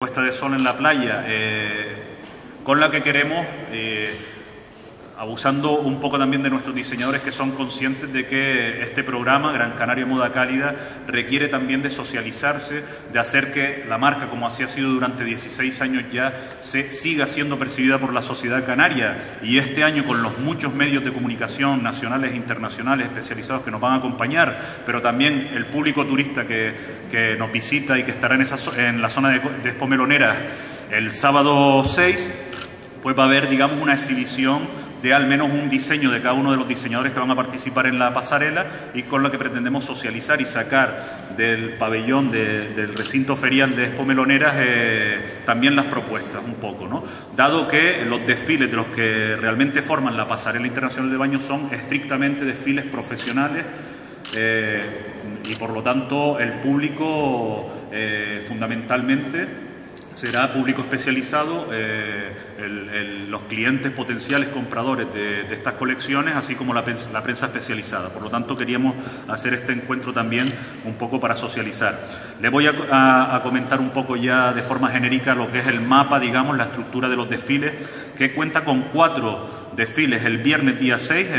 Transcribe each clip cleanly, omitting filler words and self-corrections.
Puesta de sol en la playa, con la que queremos, abusando un poco también de nuestros diseñadores que son conscientes de que este programa, Gran Canaria Moda Cálida, requiere también de socializarse, de hacer que la marca, como así ha sido durante 16 años ya, siga siendo percibida por la sociedad canaria. Y este año, con los muchos medios de comunicación nacionales e internacionales especializados que nos van a acompañar, pero también el público turista que nos visita y que estará en la zona de Expo Meloneras el sábado 6, pues va a haber, digamos, una exhibición de al menos un diseño de cada uno de los diseñadores que van a participar en la pasarela, y con la que pretendemos socializar y sacar del pabellón del recinto ferial de Expo Meloneras también las propuestas un poco, ¿no? Dado que los desfiles de los que realmente forman la pasarela internacional de baño son estrictamente desfiles profesionales, y por lo tanto el público fundamentalmente será público especializado, los clientes potenciales compradores de estas colecciones, así como la prensa especializada. Por lo tanto, queríamos hacer este encuentro también un poco para socializar. Les voy a comentar un poco ya de forma genérica lo que es el mapa, digamos, la estructura de los desfiles, que cuenta con 4 desfiles. El viernes día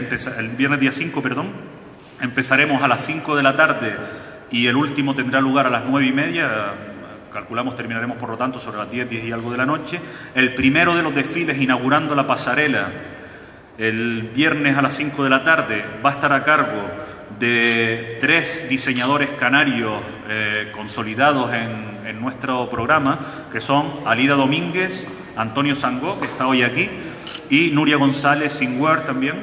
5, empezaremos a las 5 de la tarde y el último tendrá lugar a las 9:30. Calculamos terminaremos, por lo tanto, sobre las 10 y algo de la noche. El primero de los desfiles, inaugurando la pasarela, el viernes a las 5 de la tarde, va a estar a cargo de 3 diseñadores canarios consolidados en nuestro programa, que son Alida Domínguez, Antonio Sangó, que está hoy aquí, y Nuria González Singwer también,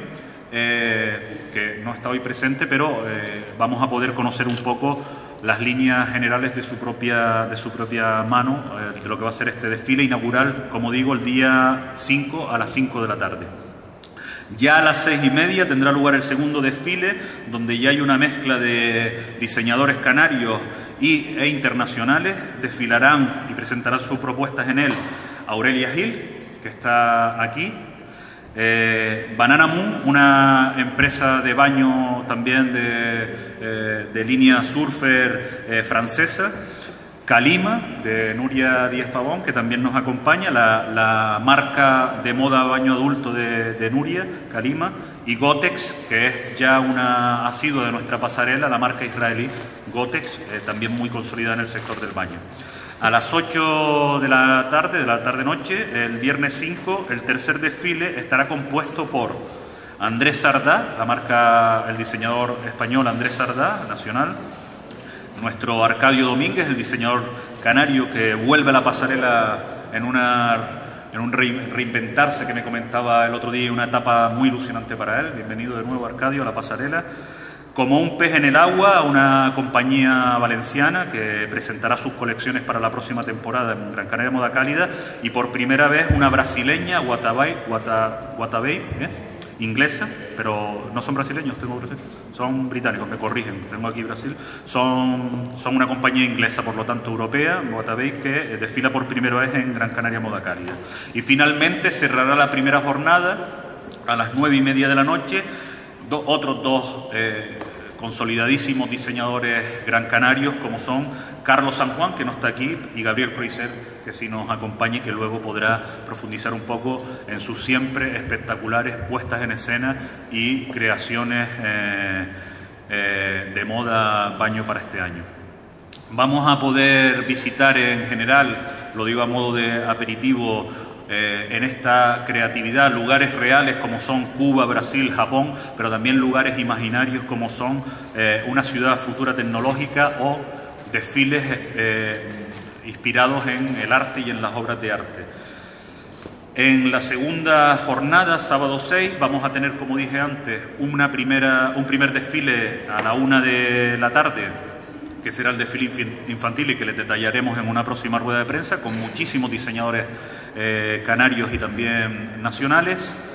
que no está hoy presente, pero vamos a poder conocer un poco las líneas generales de su propia mano, de lo que va a ser este desfile inaugural, como digo, el día 5 a las 5 de la tarde. Ya a las 6:30 tendrá lugar el segundo desfile, donde ya hay una mezcla de diseñadores canarios e internacionales. Desfilarán y presentarán sus propuestas en él Aurelia Gil, que está aquí, Banana Moon, una empresa de baño también de línea surfer francesa, Calima, de Nuria Díaz Pavón, que también nos acompaña, la marca de moda baño adulto de Nuria, Calima, y Gotex, que es ya ha sido de nuestra pasarela, la marca israelí Gotex, también muy consolidada en el sector del baño. A las 8 de la tarde-noche, el viernes 5, el tercer desfile estará compuesto por Andrés Sardá, el diseñador español Andrés Sardá, nacional, nuestro Arcadio Domínguez, el diseñador canario que vuelve a la pasarela en un reinventarse que me comentaba el otro día, una etapa muy ilusionante para él. Bienvenido de nuevo, Arcadio, a la pasarela. Como un pez en el agua, una compañía valenciana que presentará sus colecciones para la próxima temporada en Gran Canaria Moda Cálida, y por primera vez una brasileña, Guatabay, inglesa, pero no son brasileños, son británicos, me corrigen, tengo aquí Brasil, son una compañía inglesa, por lo tanto europea, Guatabay, que desfila por primera vez en Gran Canaria Moda Cálida. Y finalmente cerrará la primera jornada a las 9:30 de la noche, otros 2 consolidadísimos diseñadores gran canarios, como son Carlos San Juan, que no está aquí, y Gabriel Croiser, que sí nos acompaña y que luego podrá profundizar un poco en sus siempre espectaculares puestas en escena y creaciones de moda baño para este año. Vamos a poder visitar en general, lo digo a modo de aperitivo, en esta creatividad, lugares reales como son Cuba, Brasil, Japón, pero también lugares imaginarios como son una ciudad futura tecnológica o desfiles inspirados en el arte y en las obras de arte. En la segunda jornada, sábado 6, vamos a tener, como dije antes, un primer desfile a la 1 de la tarde, que será el desfile infantil y que les detallaremos en una próxima rueda de prensa, con muchísimos diseñadores canarios y también nacionales.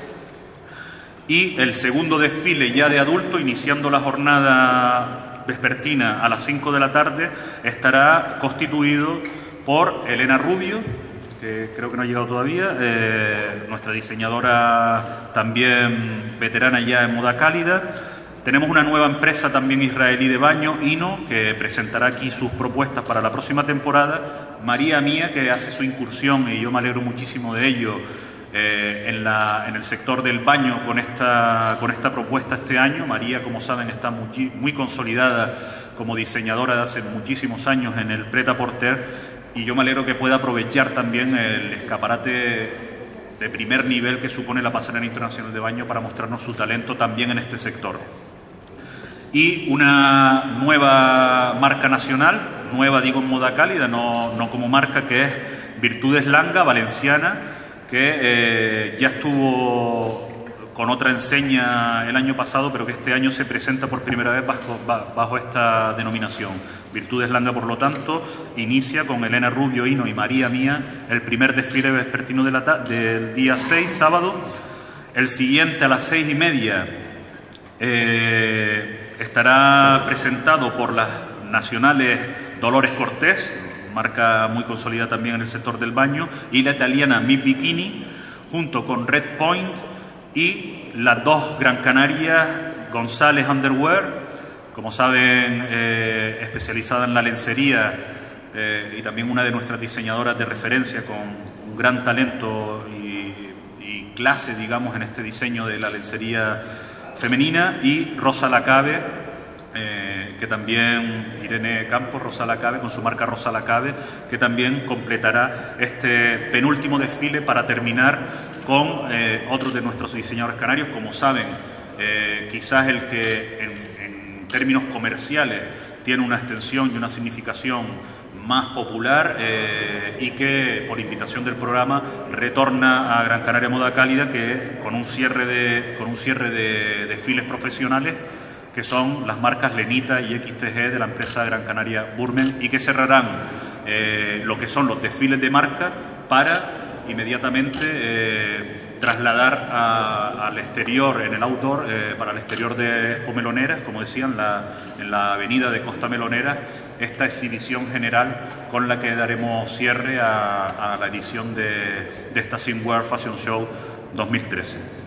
Y el segundo desfile ya de adulto, iniciando la jornada vespertina a las 5 de la tarde, estará constituido por Elena Rubio, que creo que no ha llegado todavía, nuestra diseñadora también veterana ya en moda cálida. Tenemos una nueva empresa también israelí de baño, Ino, que presentará aquí sus propuestas para la próxima temporada. María Mía, que hace su incursión, y yo me alegro muchísimo de ello, en el sector del baño con esta propuesta este año. María, como saben, está muy consolidada como diseñadora de hace muchísimos años en el Pret-a-Porter, y yo me alegro que pueda aprovechar también el escaparate de primer nivel que supone la Pasarela Internacional de Baño para mostrarnos su talento también en este sector. Y una nueva marca nacional, nueva digo en moda cálida, no como marca, que es Virtudes Langa, valenciana, que ya estuvo con otra enseña el año pasado, pero que este año se presenta por primera vez bajo esta denominación. Virtudes Langa, por lo tanto, inicia con Elena Rubio, Hino y María Mía el primer desfile vespertino del día 6, sábado. El siguiente, a las 6:30, estará presentado por las nacionales Dolores Cortés, marca muy consolidada también en el sector del baño, y la italiana Miss Bikini, junto con Red Point, y las dos Gran Canarias González Underwear, como saben, especializada en la lencería, y también una de nuestras diseñadoras de referencia con un gran talento y clase, digamos, en este diseño de la lencería femenina, y Rosa Lacabe, que también, Irene Campos, Rosa Lacabe, con su marca Rosa Lacabe, que también completará este penúltimo desfile para terminar con otros de nuestros diseñadores canarios. Como saben, quizás el que en términos comerciales tiene una extensión y una significación más popular, y que por invitación del programa retorna a Gran Canaria Moda Cálida, que con un cierre de desfiles profesionales, que son las marcas Lenita y XTG de la empresa Gran Canaria Burmen, y que cerrarán lo que son los desfiles de marca para inmediatamente trasladar al exterior, en el outdoor, para el exterior de Expo Meloneras, como decían, en la avenida de Costa Melonera, esta exhibición general con la que daremos cierre a la edición de esta Simwear Fashion Show 2013.